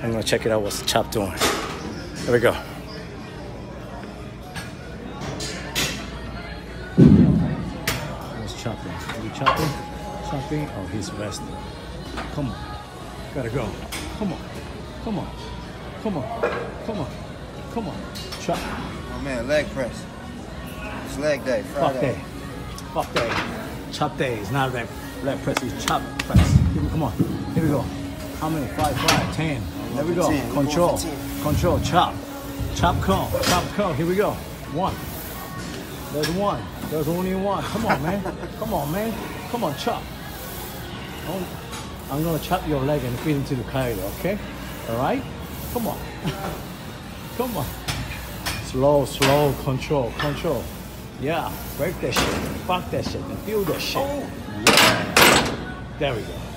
I'm gonna check it out. What's the chop doing? Here we go. What's chopping? Are you chopping? Chopping? Oh, he's resting. Come on. Gotta go. Come on. Come on. Come on. Come on. Come on. Chop. Oh man, leg press. It's leg day, Fuck Friday. day. Fuck day. Chop day. It's not leg press, it's chop press. Come on. Here we go. How many? 5, 5, 10. There we go. 10. Control. Control. Chop. Chop curl. Chop curl. Here we go. 1. There's 1. There's only 1. Come on, man. Come on, man. Come on, chop. I'm gonna chop your leg and feed into the coyote, okay? Alright? Come on. Come on. Slow, slow, control, control. Yeah, break that shit. Fuck that shit and feel that shit. Yeah. There we go.